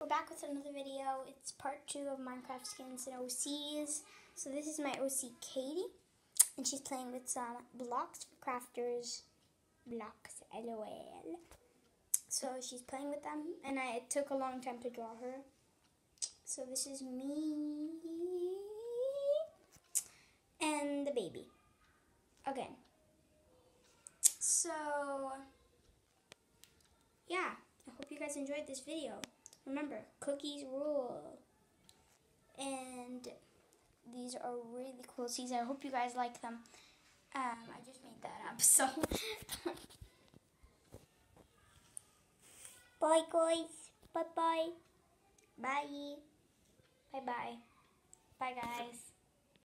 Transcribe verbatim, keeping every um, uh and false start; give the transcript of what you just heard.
back with another video. It's part two of Minecraft skins and O Cs. So this is my O C Katie, and she's playing with some blocks for crafters. Blocks, lol. So she's playing with them, and I, it took a long time to draw her. So this is me and the baby. Again. So, yeah. I hope you guys enjoyed this video. Remember, cookies rule. And these are really cool seeds. I hope you guys like them. Um, I just made that up, so. Bye, guys. Bye-bye. Bye. Bye-bye. Bye, guys.